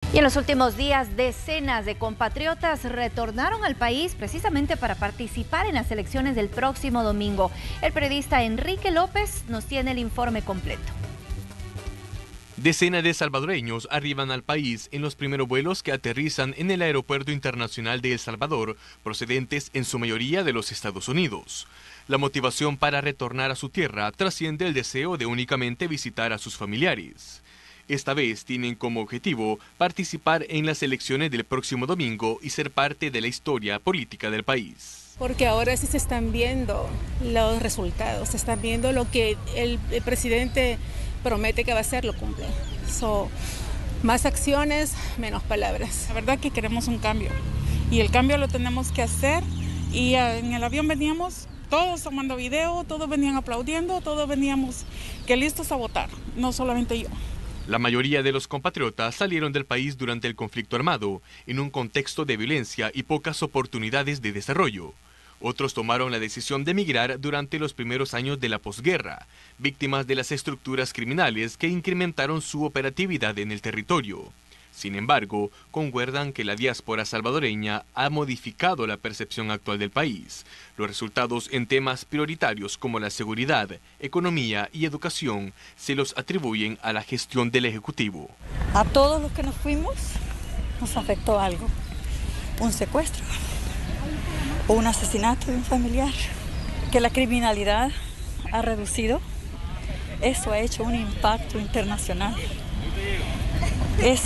Y en los últimos días, decenas de compatriotas retornaron al país precisamente para participar en las elecciones del próximo domingo. El periodista Enrique López nos tiene el informe completo. Decenas de salvadoreños arriban al país en los primeros vuelos que aterrizan en el Aeropuerto Internacional de El Salvador, procedentes en su mayoría de los Estados Unidos. La motivación para retornar a su tierra trasciende el deseo de únicamente visitar a sus familiares. Esta vez tienen como objetivo participar en las elecciones del próximo domingo y ser parte de la historia política del país. Porque ahora sí se están viendo los resultados, se están viendo lo que el presidente promete que va a hacer, lo cumple. Más acciones, menos palabras. La verdad que queremos un cambio y el cambio lo tenemos que hacer, y en el avión veníamos todos tomando video, todos venían aplaudiendo, todos veníamos que listos a votar, no solamente yo. La mayoría de los compatriotas salieron del país durante el conflicto armado, en un contexto de violencia y pocas oportunidades de desarrollo. Otros tomaron la decisión de emigrar durante los primeros años de la posguerra, víctimas de las estructuras criminales que incrementaron su operatividad en el territorio. Sin embargo, concuerdan que la diáspora salvadoreña ha modificado la percepción actual del país. Los resultados en temas prioritarios como la seguridad, economía y educación se los atribuyen a la gestión del Ejecutivo. A todos los que nos fuimos nos afectó algo, un secuestro o un asesinato de un familiar, que la criminalidad ha reducido. Eso ha hecho un impacto internacional. Es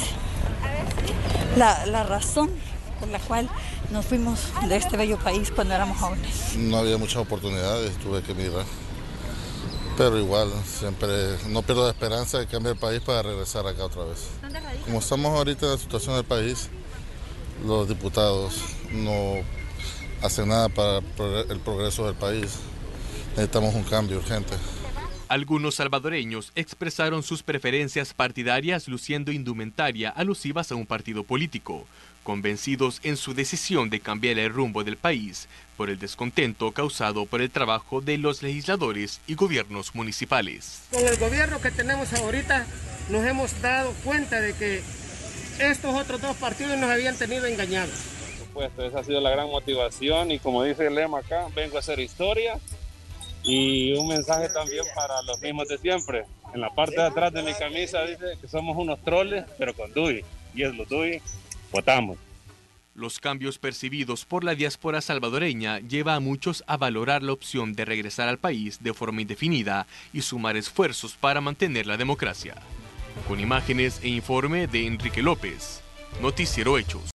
la razón por la cual nos fuimos de este bello país cuando éramos jóvenes. No había muchas oportunidades, tuve que emigrar. Pero igual, siempre no pierdo la esperanza de cambiar el país para regresar acá otra vez. Como estamos ahorita en la situación del país, los diputados no hacen nada para el progreso del país. Necesitamos un cambio urgente. Algunos salvadoreños expresaron sus preferencias partidarias luciendo indumentaria alusivas a un partido político, convencidos en su decisión de cambiar el rumbo del país por el descontento causado por el trabajo de los legisladores y gobiernos municipales. Con el gobierno que tenemos ahorita nos hemos dado cuenta de que estos otros dos partidos nos habían tenido engañados. Por supuesto, esa ha sido la gran motivación, y como dice el lema acá, vengo a hacer historia. Y un mensaje también para los mismos de siempre. En la parte de atrás de mi camisa dice que somos unos troles, pero con DUI. Y es lo DUI, votamos. Los cambios percibidos por la diáspora salvadoreña lleva a muchos a valorar la opción de regresar al país de forma indefinida y sumar esfuerzos para mantener la democracia. Con imágenes e informe de Enrique López, Noticiero Hechos.